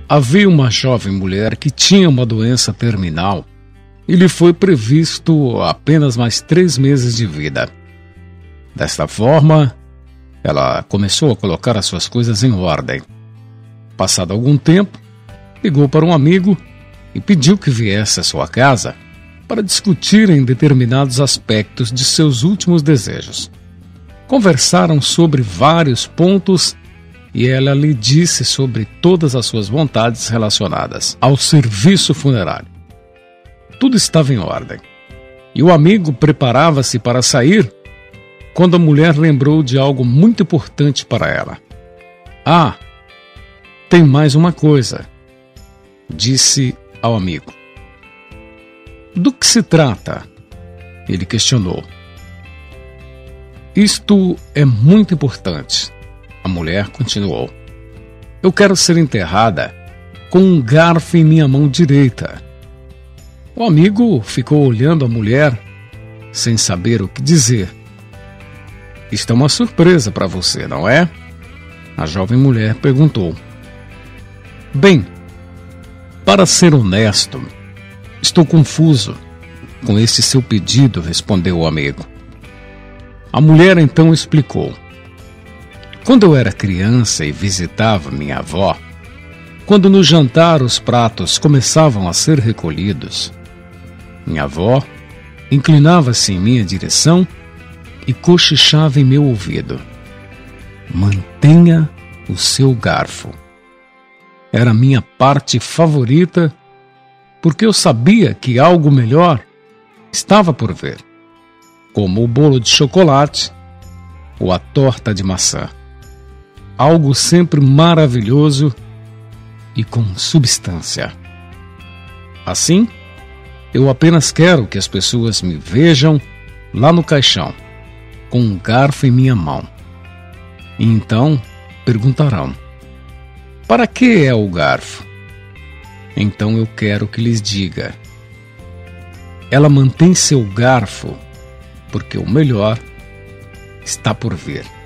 Havia uma jovem mulher que tinha uma doença terminal e lhe foi previsto apenas mais 3 meses de vida. Desta forma, ela começou a colocar as suas coisas em ordem. Passado algum tempo, ligou para um amigo e pediu que viesse à sua casa para discutirem determinados aspectos de seus últimos desejos. Conversaram sobre vários pontos e ela lhe disse sobre todas as suas vontades relacionadas ao serviço funerário. Tudo estava em ordem e o amigo preparava-se para sair quando a mulher lembrou de algo muito importante para ela. "Ah, tem mais uma coisa", disse ao amigo. "Do que se trata?", ele questionou. "Isto é muito importante", a mulher continuou. "Eu quero ser enterrada com um garfo em minha mão direita." O amigo ficou olhando a mulher sem saber o que dizer. "Isto é uma surpresa para você, não é?", a jovem mulher perguntou. "Bem, para ser honesto, estou confuso com esse seu pedido", respondeu o amigo. A mulher então explicou. "Quando eu era criança e visitava minha avó, quando no jantar os pratos começavam a ser recolhidos, minha avó inclinava-se em minha direção e cochichava em meu ouvido: 'Mantenha o seu garfo.' Era a minha parte favorita, porque eu sabia que algo melhor estava por vir, como o bolo de chocolate ou a torta de maçã. Algo sempre maravilhoso e com substância. Assim, eu apenas quero que as pessoas me vejam lá no caixão, com um garfo em minha mão. E então perguntarão: 'Para que é o garfo?' Então eu quero que lhes diga: 'Ela mantém seu garfo porque o melhor está por vir.'"